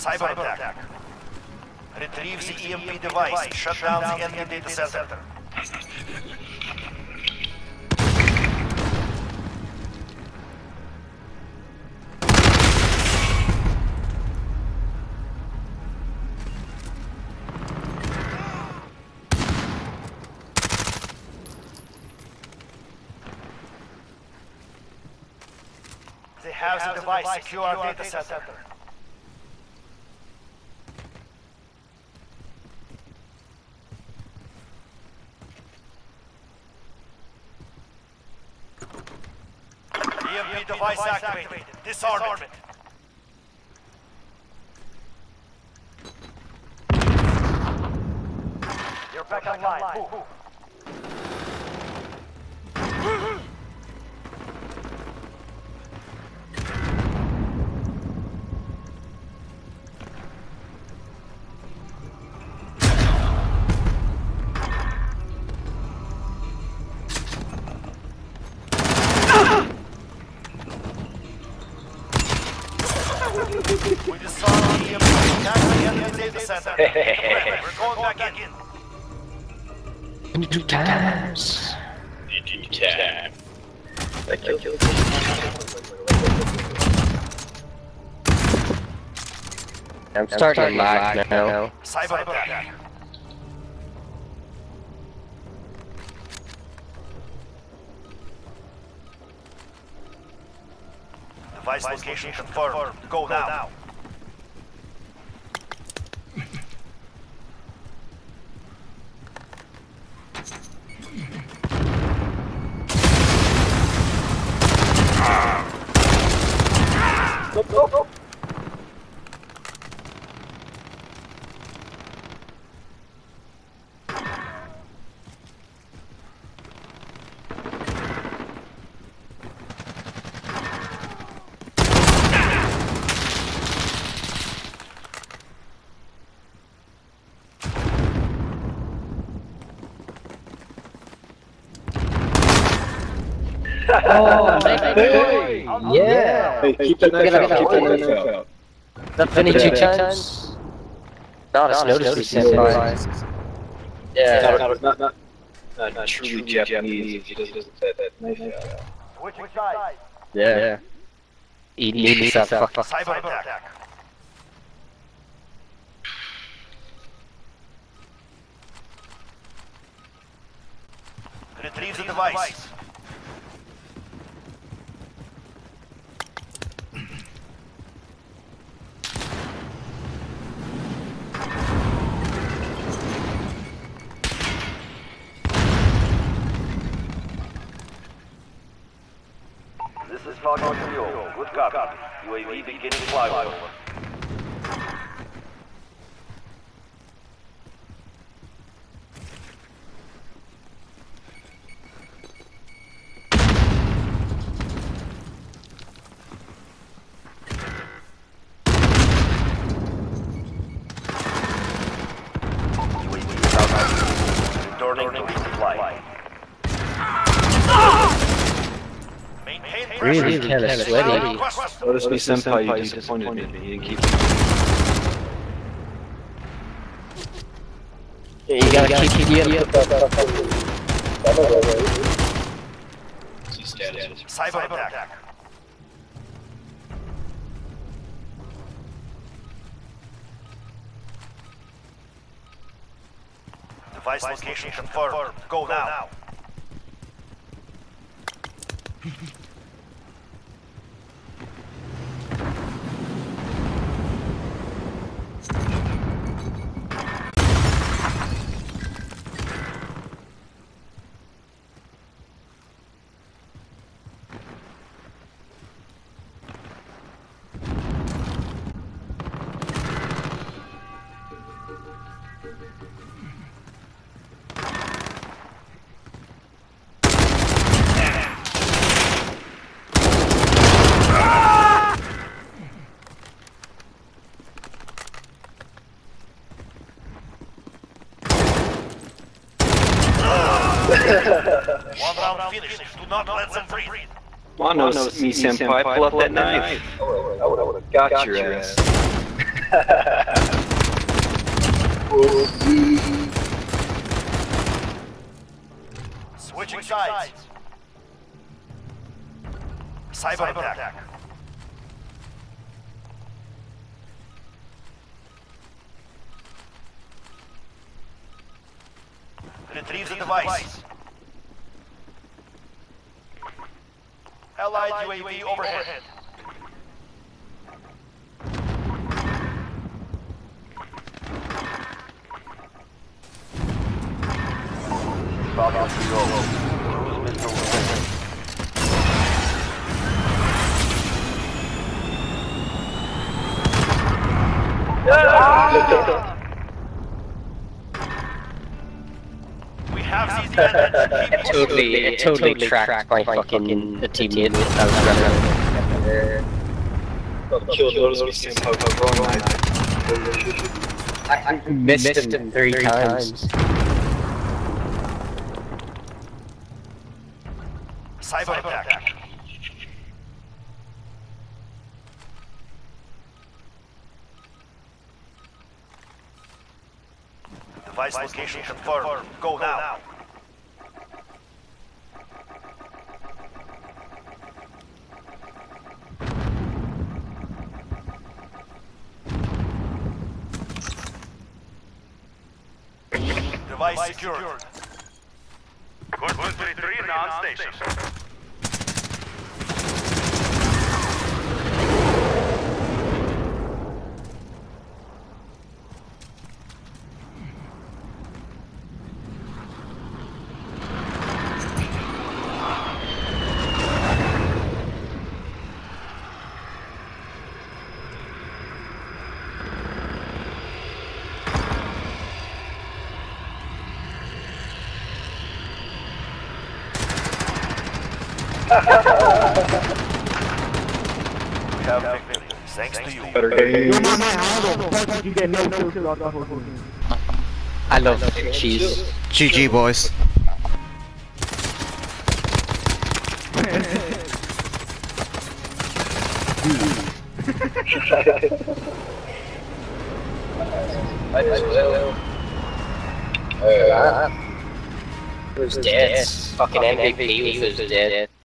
Cyber attack. Retrieve the EMP device and shut down the enemy data center. They have the device secure our data center. EMP device activated. Disarm it. You're back online. Move. We disarmed the EMP attack the enemy data center. We're going back in. You do times. You do time. Thank you. I'm starting to lag now. Cyber attack. Device location confirmed. Go now. Go. Oh, hey. Yeah. Hey, keep the knife out. That finished 2 times? Not as noticeably senpai. Yeah. Not truly Japanese. He doesn't set that knife out. Switching sides. Yeah. He needs that fucking Cyber attack. Retrieve the device. This is Falcon 3. Good copy. UAV beginning flyover. UAV is returning to resupply. really kind of sweaty. Notice me, senpai, you disappointed me. You didn't keep. Yeah, you gotta keep Cyber attack. Device location confirmed. Go now. One round finished. Do not let them breathe. Come on, me, senpai, pull up that knife. I would've got your ass. Switching sides. Cyber attack. Retrieve the device. Allied UAV overhead. Falcon 3-0. Cruise missile delivered. We have seized the advantage. It totally tracked my fucking the teammate that was running. Killed those we seem how wrong I missed him 3 times. Cyber attack. Device location confirmed. Go now. Device secured. Code 133 now on station. We have victory, thanks to you. Better game. I love cheese. GG, boys. Who's dead? Fucking MVP was dead.